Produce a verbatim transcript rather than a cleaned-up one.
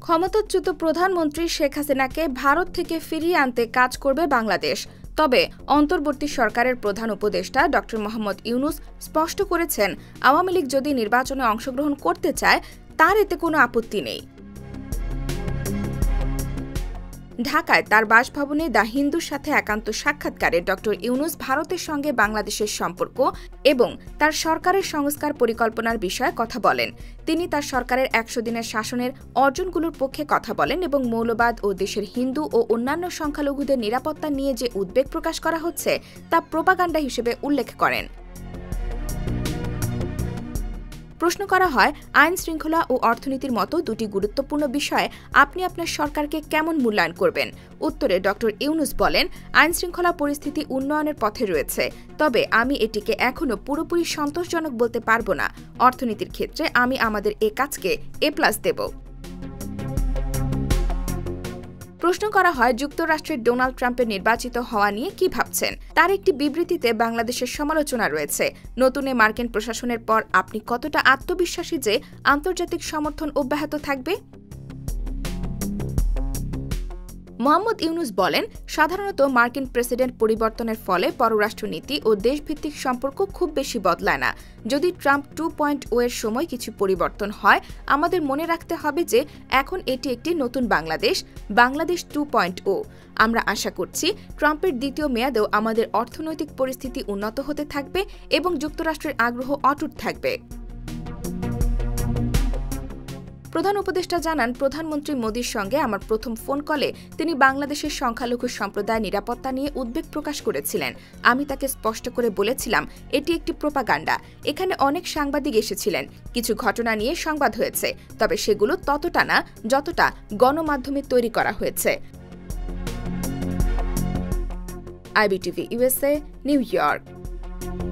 ক্ষমতাচ্যুত প্রধানমন্ত্রী শেখ হাসিনাকে ভারত থেকে ফিরিয়ে আনতে কাজ করবে বাংলাদেশ। তবে অন্তর্বর্তী সরকারের প্রধান উপদেষ্টা ড মোহাম্মদ ইউনুস স্পষ্ট করেছেন, আওয়ামী লীগ যদি নির্বাচনে অংশগ্রহণ করতে চায় তার এতে কোনো আপত্তি নেই। ঢাকায় তার বাসভবনে দ্য হিন্দুর সাথে একান্ত সাক্ষাৎকারে ড ইউনুস ভারতের সঙ্গে বাংলাদেশের সম্পর্ক এবং তার সরকারের সংস্কার পরিকল্পনার বিষয়ে কথা বলেন। তিনি তার সরকারের একশো দিনের শাসনের অর্জনগুলোর পক্ষে কথা বলেন এবং মৌলবাদ ও দেশের হিন্দু ও অন্যান্য সংখ্যালঘুদের নিরাপত্তা নিয়ে যে উদ্বেগ প্রকাশ করা হচ্ছে তা প্রোপাগান্ডা হিসেবে উল্লেখ করেন। প্রশ্ন করা হয়, আইন শৃঙ্খলা ও অর্থনীতির মতো দুটি গুরুত্বপূর্ণ বিষয়ে আপনি আপনার সরকারকে কেমন মূল্যায়ন করবেন? উত্তরে ড ইউনুস বলেন, আইন শৃঙ্খলা পরিস্থিতি উন্নয়নের পথে রয়েছে, তবে আমি এটিকে এখনো পুরোপুরি সন্তোষজনক বলতে পারবো না। অর্থনীতির ক্ষেত্রে আমি আমাদের এ কাজকে এ প্লাস দেব। প্রশ্ন করা হয়, যুক্তরাষ্ট্রের ডোনাল্ড ট্রাম্পের নির্বাচিত হওয়া নিয়ে কি ভাবছেন? তার একটি বিবৃতিতে বাংলাদেশের সমালোচনা রয়েছে। নতুন এ মার্কিন প্রশাসনের পর আপনি কতটা আত্মবিশ্বাসী যে আন্তর্জাতিক সমর্থন অব্যাহত থাকবে? মোহাম্মদ ইউনুস বলেন, সাধারণত মার্কিন প্রেসিডেন্ট পরিবর্তনের ফলে পররাষ্ট্রনীতি ও দেশভিত্তিক সম্পর্ক খুব বেশি বদলায় না। যদি ট্রাম্প টু পয়েন্ট ও এর সময় কিছু পরিবর্তন হয়, আমাদের মনে রাখতে হবে যে এখন এটি একটি নতুন Bangladesh, Bangladesh two point o. আমরা আশা করছি ট্রাম্পের দ্বিতীয় মেয়াদেও আমাদের অর্থনৈতিক পরিস্থিতি উন্নত হতে থাকবে এবং যুক্তরাষ্ট্রের আগ্রহ অটুট থাকবে। প্রধান উপদেষ্টা জানান, প্রধানমন্ত্রী মোদির সঙ্গে আমার প্রথম ফোন কলে তিনি বাংলাদেশের সংখ্যালঘু সম্প্রদায়ের নিরাপত্তা নিয়ে উদ্বেগ প্রকাশ করেছিলেন। আমি তাকে স্পষ্ট করে বলেছিলাম, এটি একটি প্রোপাগান্ডা। এখানে অনেক সাংবাদিক এসেছিলেন, কিছু ঘটনা নিয়ে সংবাদ হয়েছে, তবে সেগুলো ততটা না যতটা গণমাধ্যমে তৈরি করা হয়েছে। IBTV USA, New York.